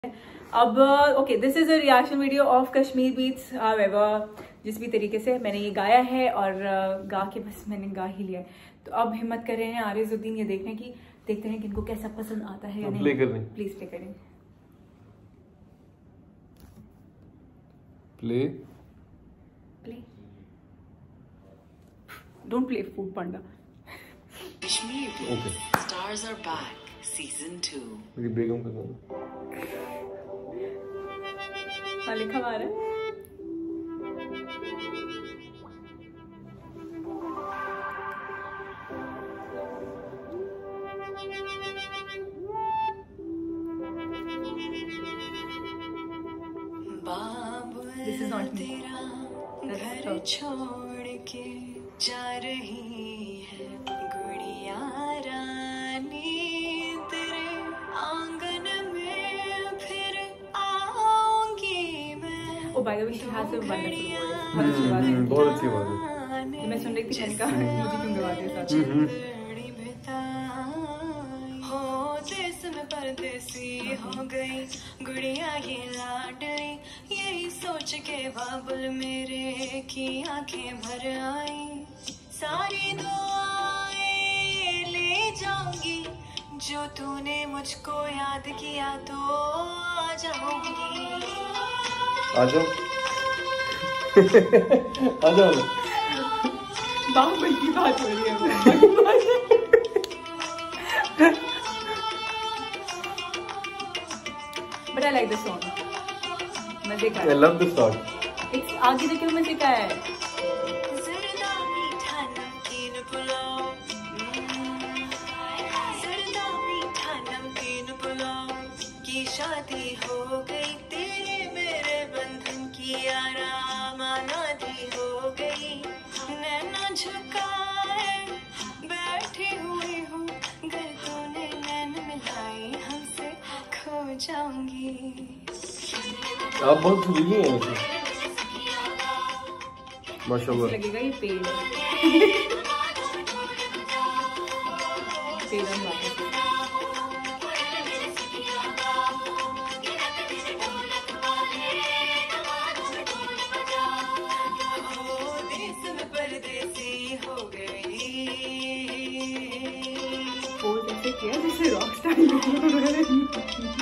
अब okay, this is a reaction video of Kashmir Beats. जिस भी तरीके से मैंने ये गाया है और गा के बस मैंने गा ही लिया है, तो अब हिम्मत कर रहे हैं आरिजुद्दीन ये देखने की, देखते हैं कि इनको कैसा पसंद आता है या नहीं। प्लीज प्ले करें। Play don't play Food Panda. Kashmir Beats Stars Are Back Season 2। मेरी बेगम का नाम हाँ, लिखा हुआ है। This is not me. घर छोड़ के जा रही है गुड़िया रानी, तेरे आंगन में फिर आऊंगी मैं। Oh by the way, she has a wonderful voice. बहुत अच्छी बात है। मैं सुन रही थी, मैंने कहा मुझे क्यों गवा दिया साथ। परदेसी हो गई गुड़िया ये लाडली, यही सोच के बाबुल मेरे की आंखें भर आई। सारी दुआएं ले जाऊंगी, जो तूने मुझको याद किया तो आ जाऊंगी। आ जाओ आ जाओ। बाहुबली की बात हो रही है। But I like the song. मजे का है। I love the song. It's आगे देखो मजे का है। ज़रदा मीठा नमकीन पुलाव, ज़रदा मीठा नमकीन पुलाव की शादी हो गई, तेरे मेरे बंधन की आरामानादी हो गई। नैना झुकाए बैठी हुई हूँ, गर तूने नैन मिलाई हमसे खो जाऊंगी। आप बहुत सुरीली हैं वैसे, माशाल्लाह। लगेगा ये पेड़ है। पेड़ परदेसी हो गई। वो जैसे किया जैसे रॉक स्टार।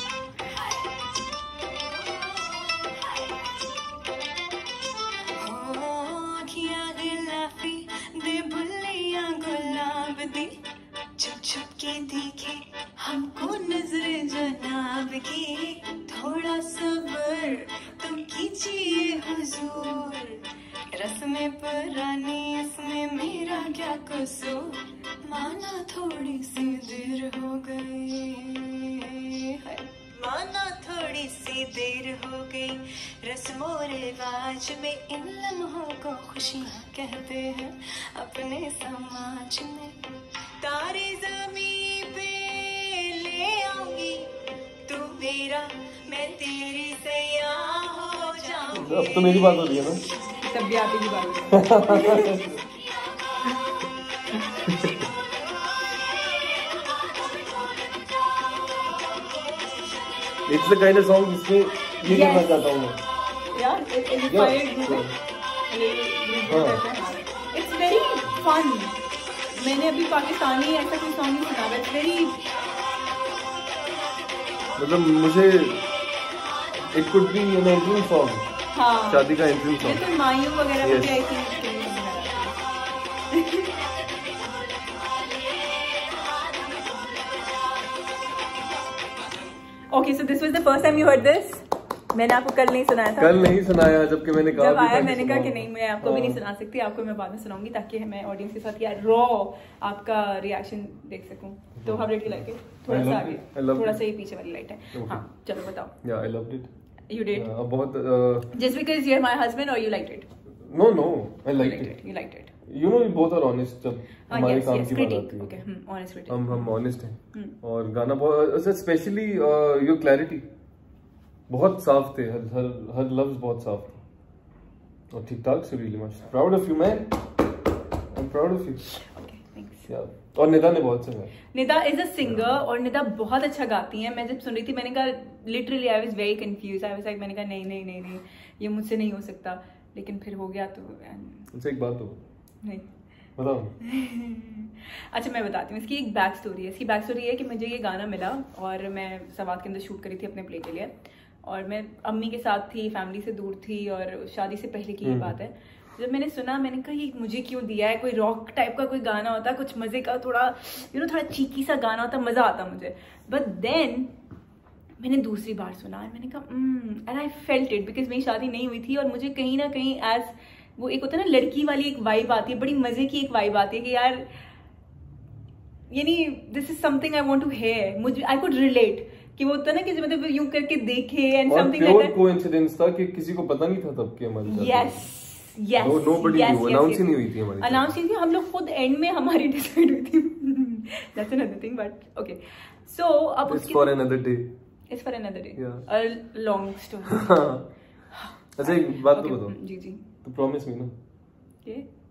छुप छुप के देखे हमको नजर जनाब की, थोड़ा सब्र तुम कीजिए हुजूर। रस्में पुरानी इसमें मेरा क्या कसूर, माना थोड़ी सी देर हो गई, माना थोड़ी सी देर हो गई। रस्मो रिवाज में इन लम्हों को खुशियाँ कहते हैं, अपने समाज में तारे जमीन पे ले आऊंगी, तू मेरा मैं तेरी सयाह हो जाऊंगी। अब तो मेरी बात हो रही है ना, तब भी आप ही की बात। It's the kind of song जिसमें ये करना चाहता हूँ मैं। It's very fun. मैंने अभी पाकिस्तानी ऐसा कोई सॉन्ग नहीं सुना। It's very, मतलब मुझे it could be an entrance song। हाँ, शादी का entrance song। जैसे मायूं वगैरह में भी आई थी। Okay, so this was the first time you heard this? मैंने आपको कल नहीं सुनाया था। कल नहीं सुनाया, जबकि मैंने कहा जब आया मैंने कहा कि नहीं, मैं आपको भी नहीं सुना सकती, आपको मैं बाद में सुनाऊंगी ताकि मैं ऑडियंस के साथ यार रॉ आपका रिएक्शन देख सकूं। तो how did you like it? थोड़ा सा आगे, थोड़ा सा ही पीछे वाली लाइट है। हाँ चलो बताओ। Yeah, I loved it. You did? बहुत। Just because you're my husband or you liked it? No, I liked it. You liked it. You know, we both are honest जब हमारे काम की बात आती है। Okay, honest critic. हम honest हैं और गाना बहुत, स्पेशली योर क्लैरिटी बहुत साफ थे, हर लफ्ज बहुत साफ थे और ठीक ठाक सुरीली। Much proud of you man, I am proud of you. Okay, thanks. Yeah. और निदा ने बहुत अच्छा गाया। निदा इज अ सिंगर और निदा बहुत अच्छा गाती है। मैं जब सुन रही थी मैंने कहा literally I was very confuse. I was like मैंने कहा नहीं ये मुझसे नहीं हो सकता, लेकिन फिर हो गया। तो अच्छा एक बात तो नहीं बताओ। अच्छा मैं बताती हूँ, इसकी एक बैक स्टोरी है। इसकी बैक स्टोरी है कि मुझे ये गाना मिला और मैं सवाद के अंदर शूट करी थी अपने प्ले के लिए, और मैं अम्मी के साथ थी, फैमिली से दूर थी, और शादी से पहले की ये बात है। जब मैंने सुना मैंने कहा ये मुझे क्यों दिया है, कोई रॉक टाइप का कोई गाना होता, कुछ मजे का, थोड़ा थोड़ा चीकी सा गाना होता, मजा आता मुझे। बट देन मैंने दूसरी बार सुना और मैंने कहा and I felt it, because मेरी शादी नहीं हुई थी और मुझे कहीं ना कहीं एज वो एक होता है ना लड़की वाली एक वाइब आती है, बड़ी मजे की एक वाइब आती है कि यार यानी this is something I want to hear. मुझे आई कुड रिलेट कि वो होता है ना कि मतलब यूं करके देखे and something like that. Coincidence था कि किसी को पता नहीं था तब कि हमारी यस अनाउंस ही नहीं हुई थी हमारी, अनाउंस ही हम लोग खुद एंड में हमारी डिसाइड हुई थी। That's another thing, but okay. So अब उसकी for another day, it's for another day, a long story. अच्छा एक बात तो बताओ जी तो प्रॉमिस मी ना ये